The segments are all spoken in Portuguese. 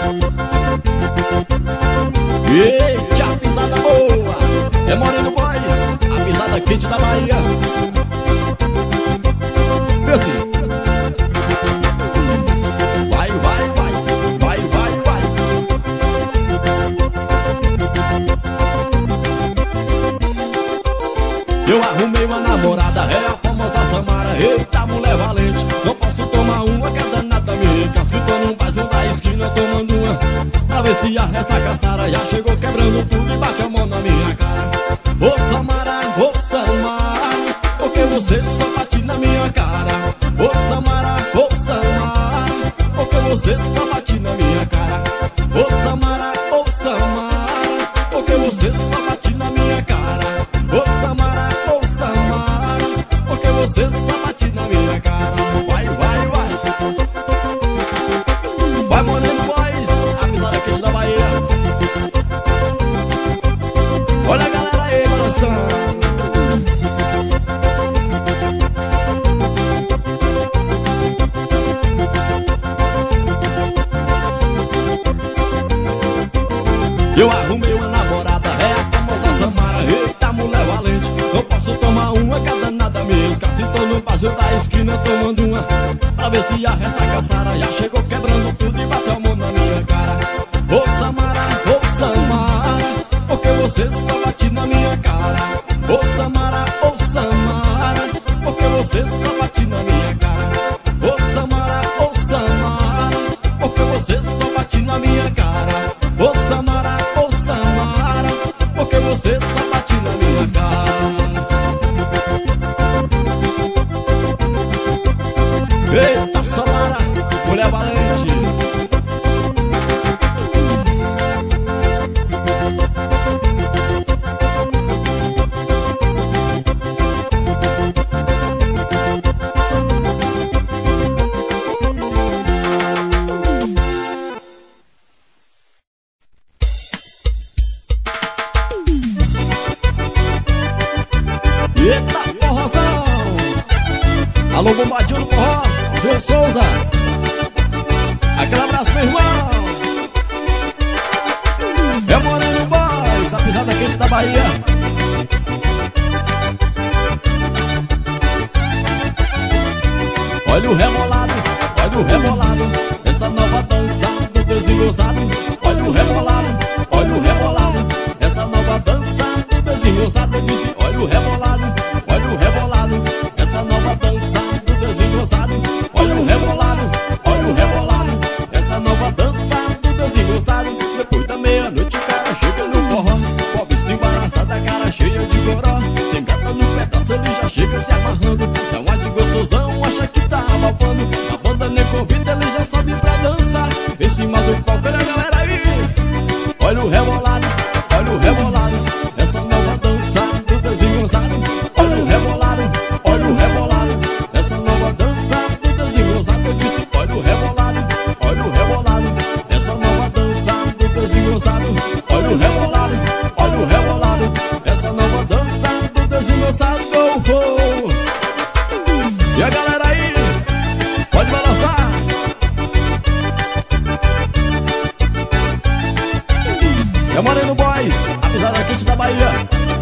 Eita, a pisada boa! É Moreno Boys, a pisada quente da Bahia. Assim. Vai, vai, vai, vai, vai, vai. Eu arrumei uma namorada, é a famosa Samara. Eita, mulher valente, não posso tomar uma, que a danada me casquitou num barzinho da esquina tomando uma, pra ver se a ressaca Sara já chegou quebrando tudo e bate a mão na minha cara. Ô Samara, por que você só bate na minha cara? Ô Samara, por que você só bate na minha cara? Ô Samara, por que você só bate na minha cara? Ô Samara, por que você só bate na minha cara? Vai, vai, vai. Vai, Moreno Boys, a pisada quente da Bahia. Olha a galera aí, balançando. Eu arrumei uma namorada, é a famosa Samara. Eita, mulher valente, não posso tomar uma, que a danada me escacitou no barzinho da esquina tomando uma, pra ver se a ressaca Sara já chegou quebrando tudo e bateu a mão na minha cara. Ô Samara, por que você só bate na minha cara? Ô Samara, por que você só bate na minha cara? Ô Samara, por que você só bate na minha cara? Ô Samara, por que você só bate na minha cara? Eita, Samara, mulher valente. Eita, forrozão! Alô, bombadinho do forró, Zé Souza. Aquele abraço, meu irmão. É o Moreno Boys, a pisada quente da Bahia. Olha o rebolado, essa nova dança do desengonçado. Olha o rebolado, essa nova dança do desengonçado. Eu disse, olha o rebolado, essa nova dança do desengonçado. Olha o rebolado, essa nova dança do desengonçado. Depois da meia-noite o cara chega no forró, pobre se embaraçada, cara cheia de goró. Tem gata no pedaço, ele já chega se amarrando. Dá uma de gostosão, acha que tá abafando. A banda nem convida, ele já sobe pra dançar. Em cima do palco, olha a galera aí. Olha o rebolado, essa nova dança do desengonçado. Olha o rebolado, essa nova dança do desengonçado. Eu disse, olha o rebolado, essa nova dança do desengonçado. Olha o rebolado, essa nova dança do desengonçado. Oh, oh. E a galera aí, pode balançar. É Moreno Boys, a pisada quente da Bahia.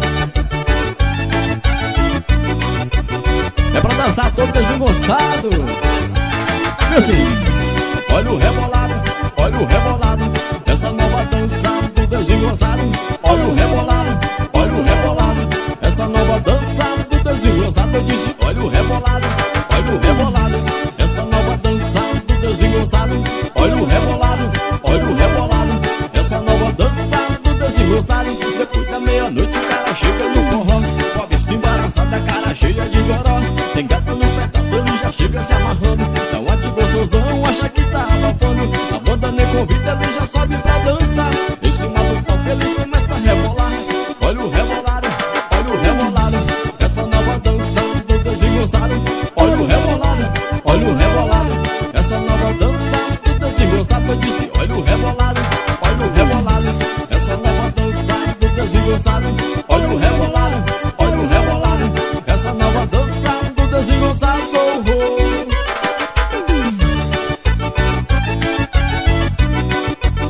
É pra dançar todo desengonçado. E assim, olha o rebolado, essa nova dança do desengonçado. Olha o rebolado, essa nova dança do desengonçado. Eu disse, olha o rebolado, essa nova dança do desengonçado. Olha o rebolado, essa nova dança do desengonçado. Depois da meia-noite o cara chega no forró, pobre se embaraçada, cara cheia de goró. Tem gata no pedaço, ele já chega se amarrando. Dá uma de gostosão, acha que tá abafando. A banda nem convida, ele já sobe pra dançar. Em cima do palco ele começa a rebolar. Olha o rebolado, essa nova dança do desengonçado. Olha o rebolado, essa nova dança do desengonçado. Eu disse, olha o rebolado, essa nova dança do desengonçado. Olha o rebolado, essa nova dança do desengonçado. Oh, oh.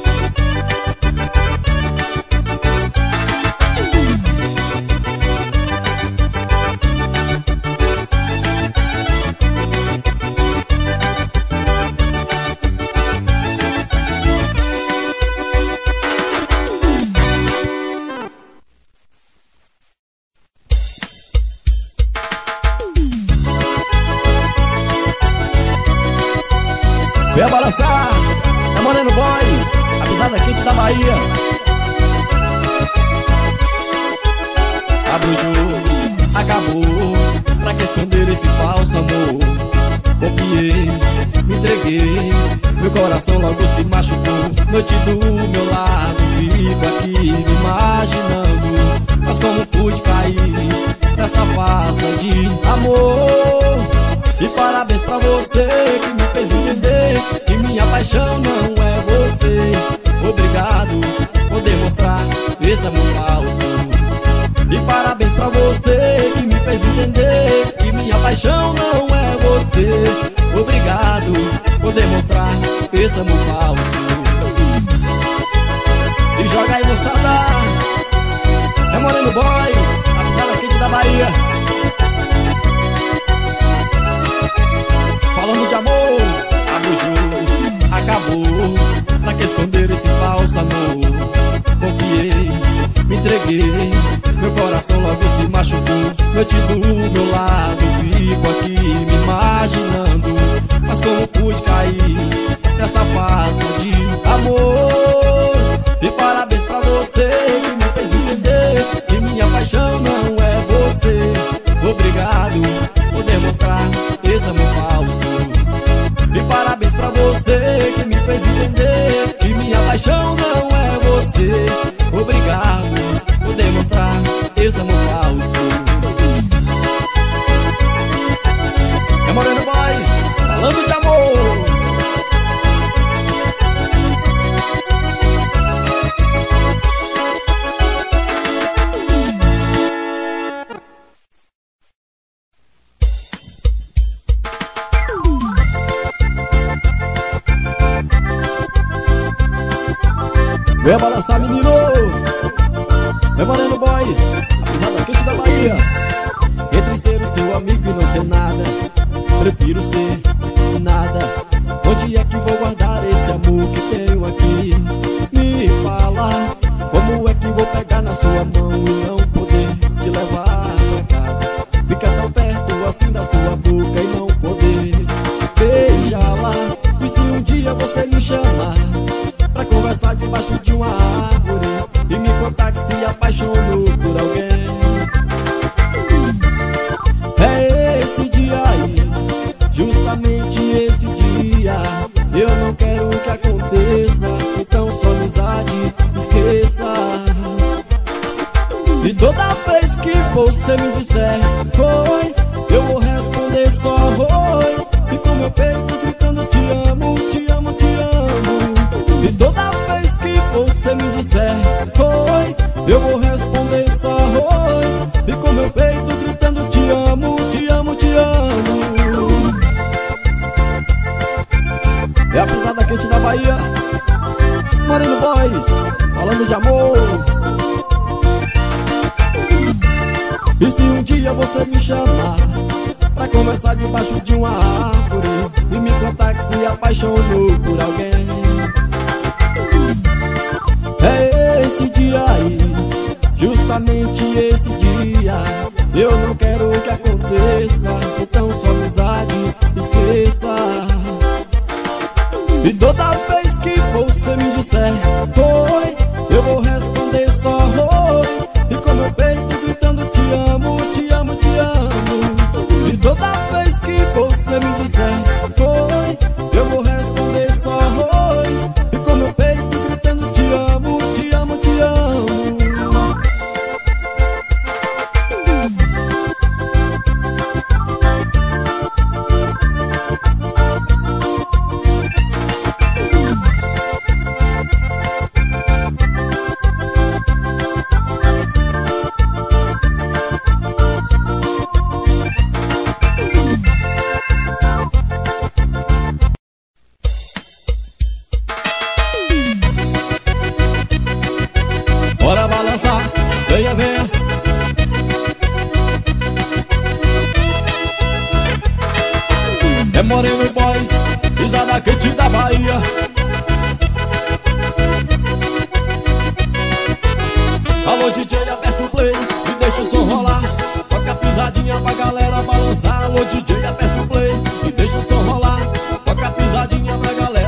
Vem balançar, é Moreno Boys, a pisada quente da Bahia. Abre o jogo, acabou. Pra que esconder esse falso amor? Confiei, me entreguei, meu coração logo se machucou. Noite do meu lado, fico aqui me imaginando. Mas como pude cair nessa farsa de amor? E parabéns pra você que me fez entender que minha paixão não é você. Obrigado por demonstrar esse amor falso. E parabéns pra você que me fez entender que minha paixão não é você. Obrigado por demonstrar esse amor falso. Se joga aí, moçada, é Moreno Boys, a pisada quente da Bahia. Falando de amor, abre o jogo, acabou. Pra que esconder esse falso amor? Confiei, me entreguei, meu coração logo se machucou. Noite do meu lado, fico aqui me imaginando. Mas como pude cair nessa farsa de amor? E parabéns pra você que me fez entender que minha paixão não é você. Obrigado por demonstrar esse amor falso. E parabéns pra você que me fez entender que minha paixão não é você. Obrigado por demonstrar esse amor falso. É Moreno Boys, falando de amor. Vem balançar, menino, é Moreno Boys, a pisada quente da Bahia. Entre ser o seu amigo e não ser nada, prefiro ser nada. Onde é que vou guardar esse amor que tenho aqui? Me fala, como é que vou pegar na sua mão e não poder te levar pra casa? Fica tão perto assim da sua boca e não poder beijá-la. E se um dia você me chamar pra conversar debaixo de uma árvore e me contar que se apaixonou por alguém? É esse dia aí, justamente esse dia. Eu não quero que aconteça, então sua amizade esqueça. E toda vez que você me disser oi, eu vou responder só oi. E com meu peito gritando te amo, te amo, te amo. E toda vez que você me disser oi, eu vou responder só oi. E com meu peito gritando te amo, te amo, te amo. É a pisada quente da Bahia, Moreno Boys, falando de amor. E se um dia você me chamar pra conversar debaixo de uma árvore e me contar que se apaixonou por alguém? É esse dia aí, justamente esse dia. Eu não quero que aconteça, então sua amizade esqueça. E toda vez que você me disser oi, eu vou responder só oi. E com meu peito gritando te amo, te amo, te amo. E toda vez que você me disser oi, eu vou responder só oi. E com meu peito gritando te amo, te amo, te amo. Bora balançar, venha, venha. É Moreno Boys, pisada quente da Bahia. Alô DJ, aperta o play e deixa o som rolar. Toca a pisadinha pra galera balançar. Alô DJ, aperta o play e deixa o som rolar. Toca a pisadinha pra galera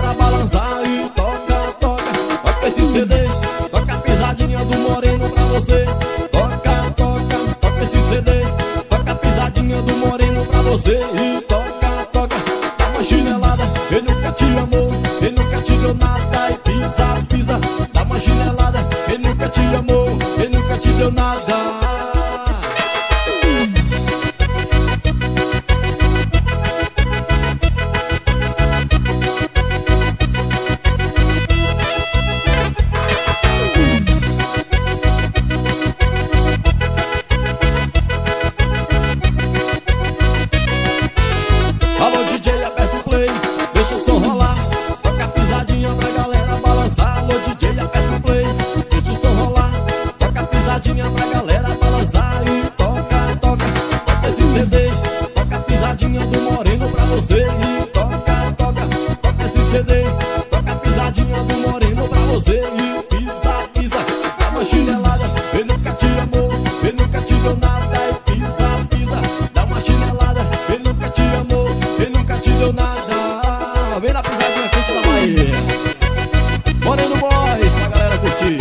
CD. Toca a pisadinha do moreno pra você. E pisa, pisa, dá uma chinelada. Ele nunca te amou, ele nunca te deu nada. E pisa, pisa, dá uma chinelada. Ele nunca te amou, ele nunca te deu nada. Vem na pisadinha quente da Bahia. Moreno Boys, pra galera curtir.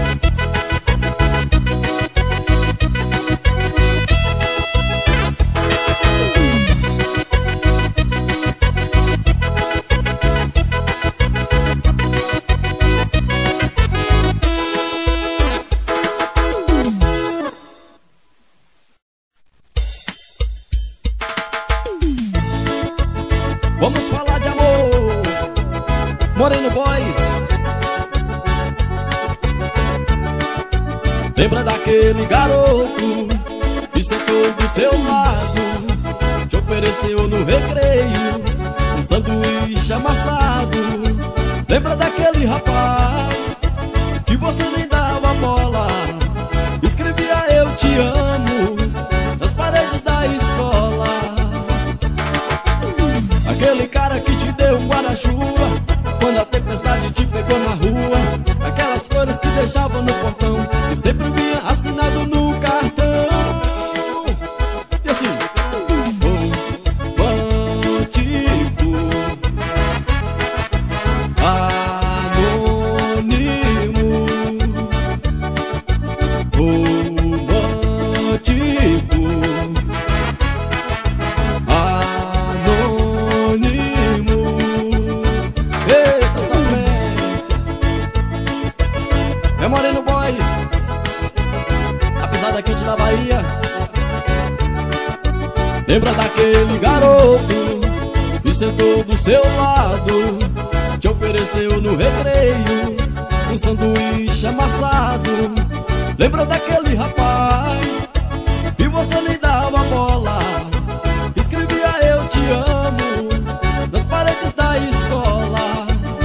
Vamos falar de amor, Moreno Boys. Lembra daquele garoto que sentou do seu lado, te ofereceu no recreio um sanduíche amassado. Lembra daquele rapaz que você nem dava bola, escrevia eu te amo nas paredes da escola. Aquele cara que te deu um guarda-chuva quando a tempestade te pegou na rua. Aquelas flores que deixavam no portão e sempre vinha assinado no cartão. E assim, romântico, anônimo, romântico, eita sofrência. É Moreno Boys, a pisada quente da Bahia. Lembra daquele garoto que sentou do seu lado, te ofereceu no recreio um sanduíche amassado. Lembra daquele rapaz que você nem dava bola, escrevia eu te amo nas paredes da escola.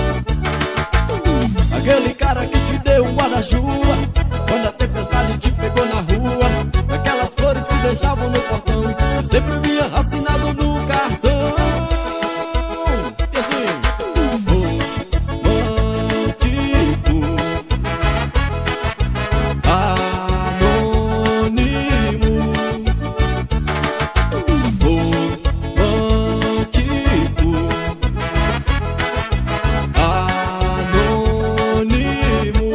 Aquele cara que te deu um guarda-chuva quando a tempestade te pegou na rua. Aquelas flores que deixavam no portão e sempre vinha assinado no cartão. E assim, romântico, anônimo, romântico, anônimo.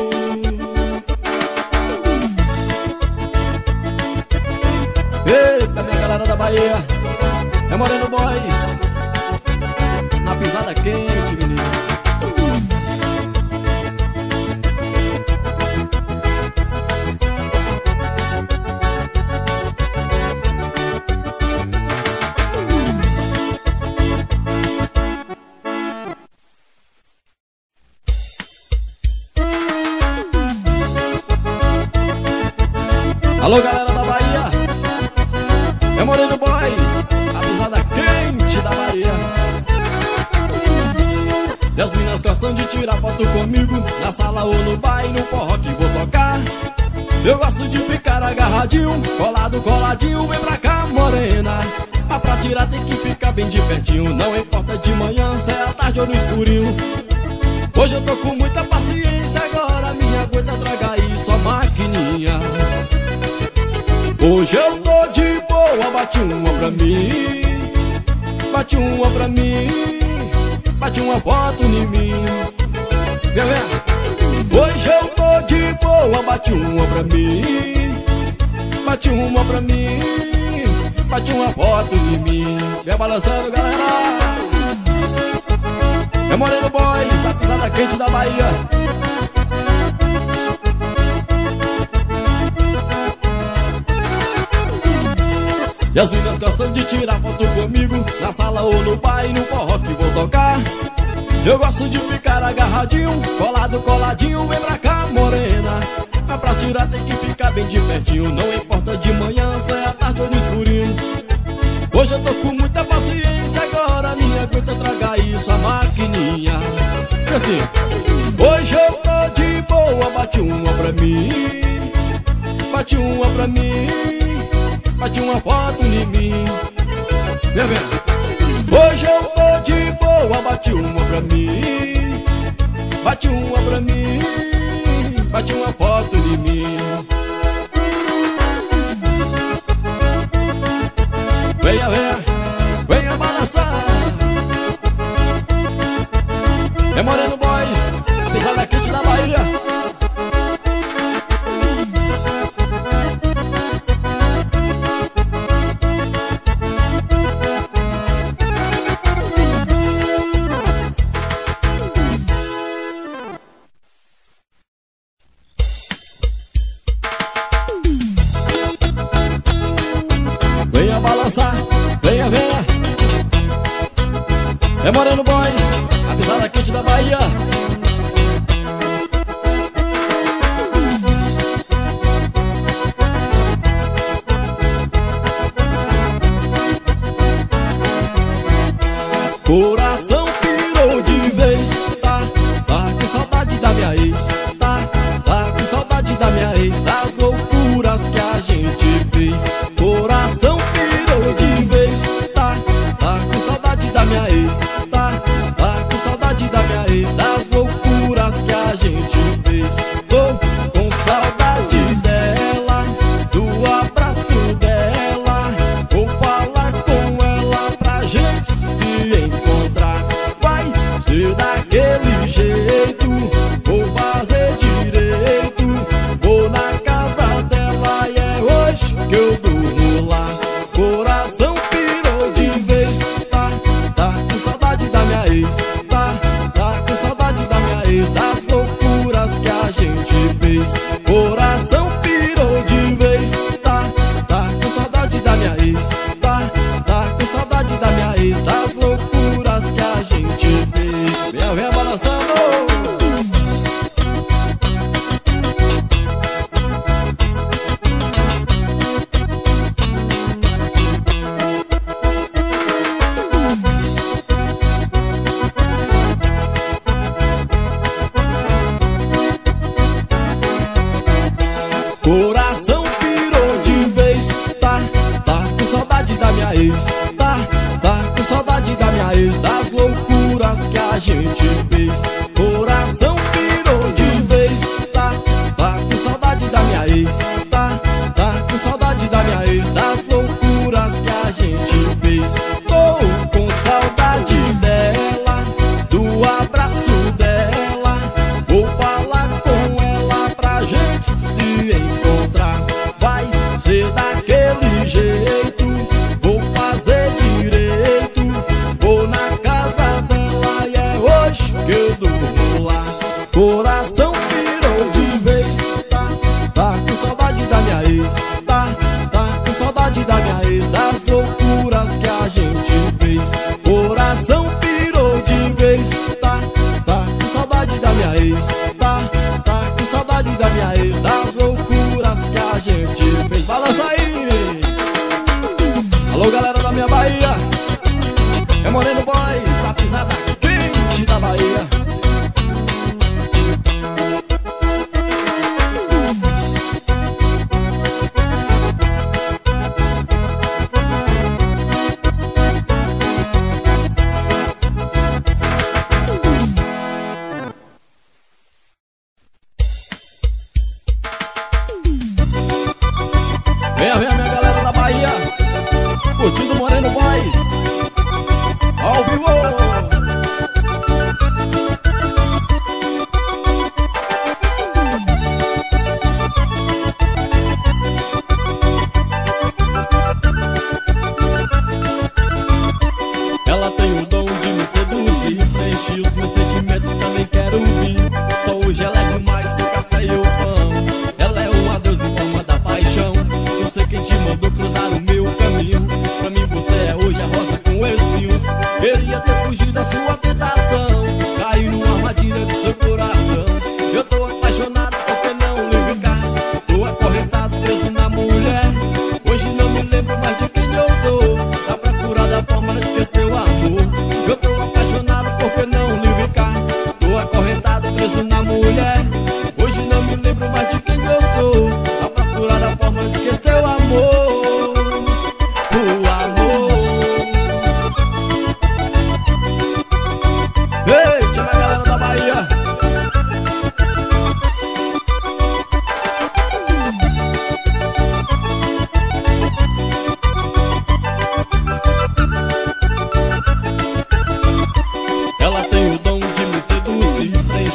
Eita, minha galera da Bahia, é Moreno Boys, na pisada quente, menino. Alô, galera da Bahia, é Moreno Boys, a pisada quente da Bahia. E as minas gostam de tirar foto comigo na sala ou no bar e no forró que vou tocar. Eu gosto de ficar agarradinho, colado, coladinho. Vem pra cá, morena, mas pra tirar tem que ficar bem de pertinho. Não importa de manhã, se é à tarde ou no escurinho. Hoje eu tô com muita paciência, agora me aguenta, traga aí sua maquininha. Hoje eu tô de boa, bate uma pra mim, bate uma pra mim, bate uma foto em mim. Vem, vem. Hoje eu tô de boa, bate uma pra mim, bate uma pra mim, bate uma foto em mim. Vem balançando, galera. É Moreno Boys, a pisada quente da Bahia. E as meninas gostam de tirar foto comigo na sala ou no bar e no forró que vou tocar. Eu gosto de ficar agarradinho, colado, coladinho. Vem pra cá, morena, mas pra tirar tem que ficar bem de pertinho. Não importa de manhã, se é à tarde ou no escurinho. Hoje eu tô com muita paciência, agora me aguenta, traga aí sua maquininha. E assim, hoje eu tô de boa, bate uma pra mim, bate uma pra mim, bate uma foto em mim. Vem, vem. Hoje eu tô de boa, bate uma pra mim. Bate uma pra mim. Bate uma foto de mim. Venha, venha, venha balançar. É Moreno Boys, a pisada quente da Bahia. Venha balançar, venha, venha. É Moreno Boys, a pisada quente da Bahia. Coração pirou de vez, tá com saudade da minha ex, tá com saudade da minha ex, das loucuras que a gente fez. Coração pirou de vez, tá com saudade da minha ex, tá com saudade da minha ex, das loucuras que a gente fez. Tô com saudade dela, do abraço dela, vou falar com ela pra gente se encontrar. Vai ser daquele jeito, vou fazer direito, vou na casa dela e é hoje que eu durmo lá. Coração pirou de vez, tá com saudade da minha ex, tá com saudade da minha ex, das loucuras que a gente fez. Coração pirou de vez, tá com saudade da minha ex, tá com saudade da minha ex, das loucuras que a gente fez. Venha, venha balançando. Coração pirou de vez, tá com saudade da minha ex, tá com saudade da minha ex, das loucuras que a gente fez. Coração pirou de vez, tá com saudade da minha ex, tá com saudade da minha ex, das loucuras que a gente fez. Tô com saudade dela, do abraço dela, vou falar com ela pra gente se encontrar. Vai ser daquele jeito, vou fazer direito, vou na casa dela e é hoje que eu durmo lá. Coração pirou de vez, tá com saudade da minha ex, tá com saudade da minha ex, das loucuras que a gente fez. Coração pirou de vez, tá com saudade da minha ex, tá com saudade da minha ex, das loucuras que a gente fez. Balança aí! Alô, galera da minha Bahia, é Moreno Boys, a pisada quente da Bahia.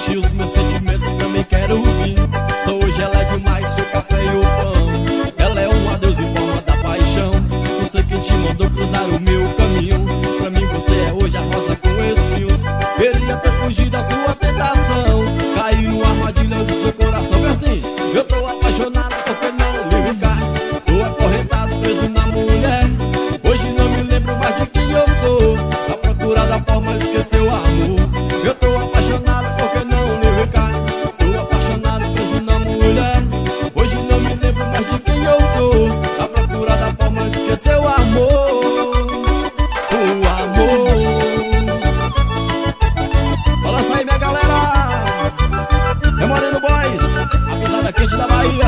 enche os meus sentimentos, também quero vir. Sou hoje, ela é demais, seu café e o pão. Ela é um adeus em forma da paixão. Não sei quem te mandou cruzar o meu caminho. Pra mim você é hoje a rosa com espinhos. Queria ter fugido da sua tentação, caí numa armadilha do seu coração. Meu assim, eu tô apaixonado porque não lhe ficar. Tô acorrentado, preso na mulher. Hoje não me lembro mais de quem eu sou. À procura da forma de esquecer o amor. Eu tô apaixonado porque não lhe ficar. Tô apaixonado, preso na mulher. Hoje não me lembro mais de quem eu sou. À procura da forma de esquecer o amor. O amor. Balança aí, minha galera. É Moreno Boys, a pisada quente da Bahia.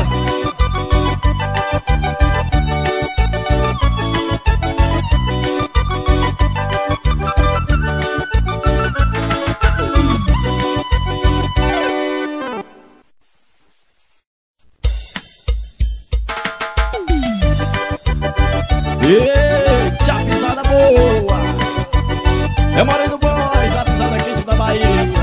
Eita, pisada boa. É Moreno Boys, a pisada quente da Bahia.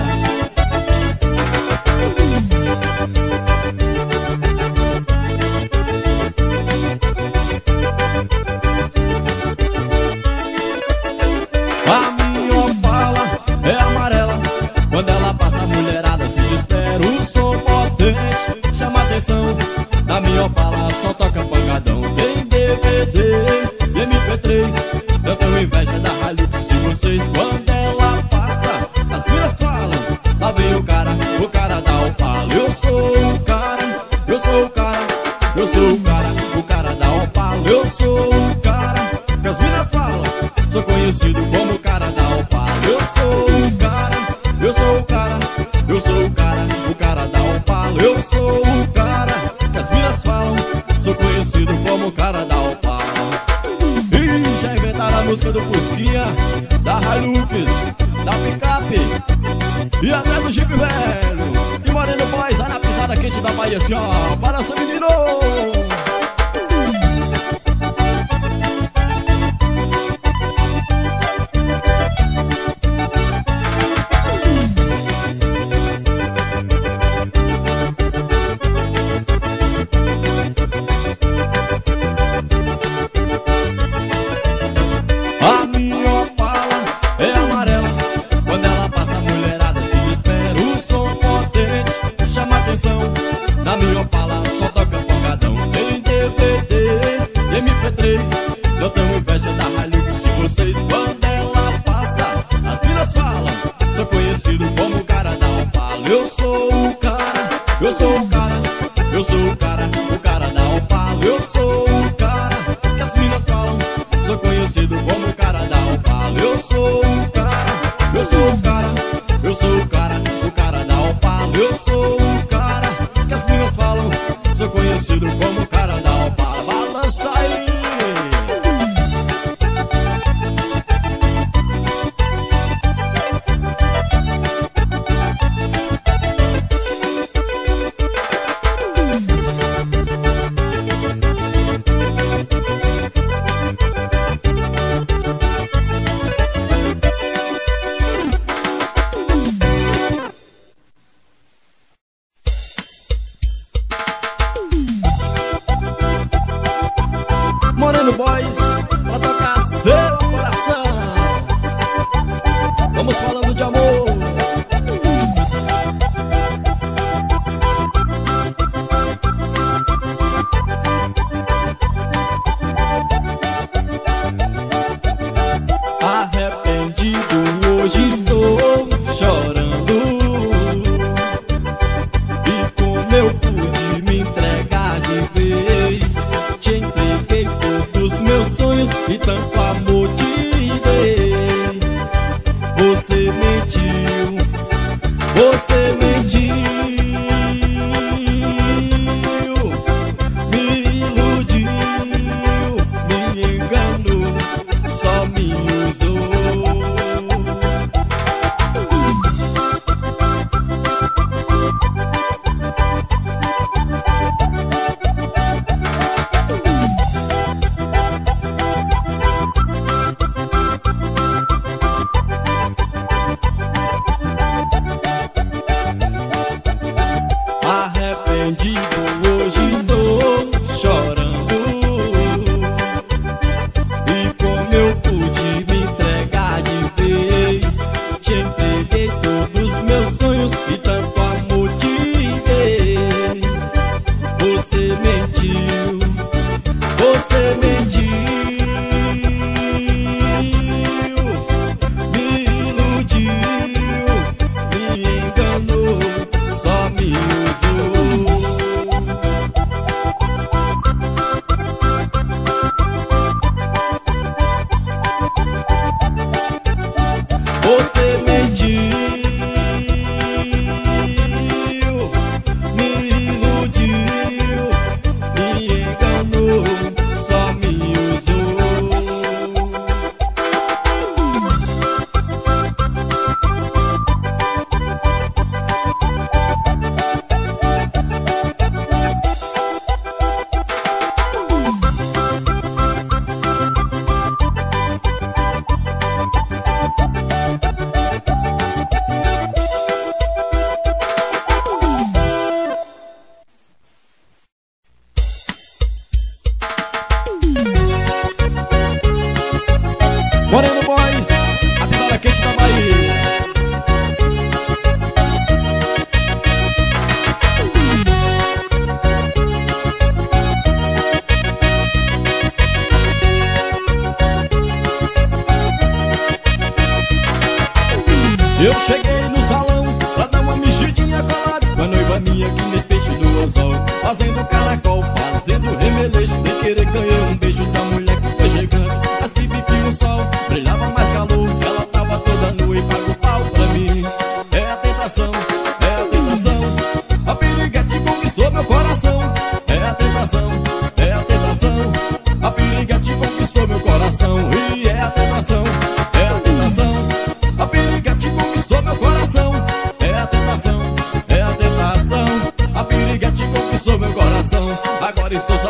A minha Opala é amarela. Quando ela passa a mulherada se desespera. O som potente chama a atenção. Na minha Opala só toca pancadão. Tem DVD e MP3. Eu tenho inveja da Hilux de vocês. Quando ela passa, as minas falam: lá vem o cara da Opala. Eu sou o cara, eu sou o cara, eu sou o cara da Opala. Eu sou o cara que as minas falam, sou conhecido como o cara da Opala. Eu sou o cara, eu sou o cara, eu sou o cara da Opala. Eu sou o cara que as minas falam, sou conhecido como o cara da Opala. E já inventaram a música do Fusquinha, da Hilux, da picape e até do Jeep velho. E Moreno Boys, olha na pisada quente da Bahia assim, ó. Para seu menino. A minha Opala é amarela. Quando ela passa a mulherada se desespera. O som potente chama a atenção. Na minha Opala só toca pancadão. Tem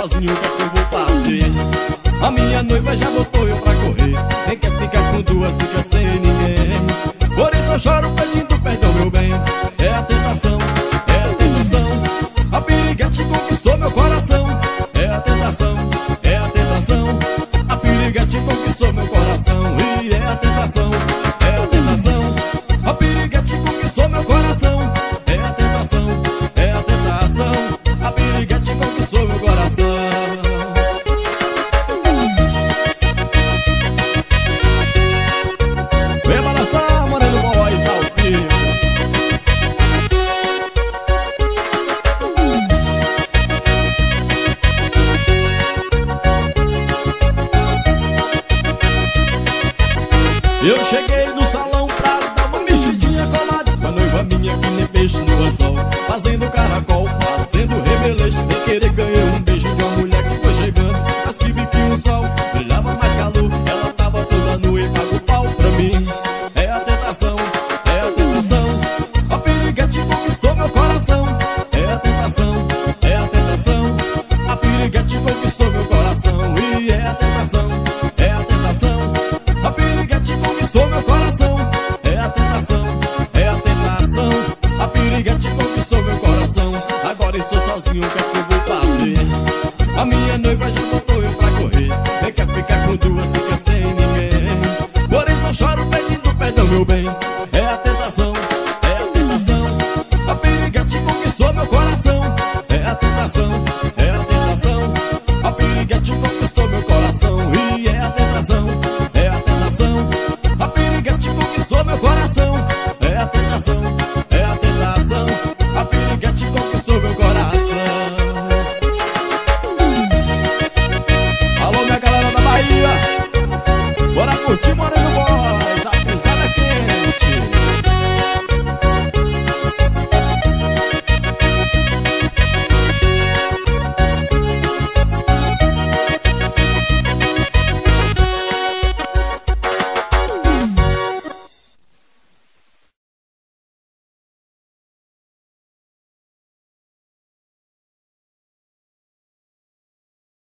sozinho, o que é que eu vou fazer? A minha noiva já botou eu pra correr. Quem quer ficar com duas fica sem ninguém. Por isso eu choro pedindo perdão, meu bem. É a tentação, é a tentação. A piriguete conquistou meu coração. É a tentação, é a tentação. A piriguete conquistou meu coração. E é a tentação, é a tentação. A piriguete conquistou meu coração. É a tentação, é a tentação. A piriguete conquistou meu coração. Vem balançar, Moreno Boys ao vivo. Eu cheguei no salão pra dar uma mexidinha colada com a noiva minha que nem peixe no anzol, fazendo caracol, fazendo remeleixo. Sem querer ganhei um beijo de uma mulher que foi chegando, mas que vi que o sol brilhava mais calor. Ela tava toda nua e pagou pau pra mim. É a tentação, é a tentação. A piriguete conquistou meu coração. É a tentação, é a tentação. A piriguete conquistou meu coração. E é a tentação, é a tentação. A piriguete conquistou meu coração. É a tentação, é a tentação. A piriguete conquistou meu coração. Agora estou sozinho, o que é que eu vou fazer? A minha noiva já botou eu pra correr. Nem quer ficar com duas, fica sem ninguém. Por isso eu choro pedindo perdão, meu bem.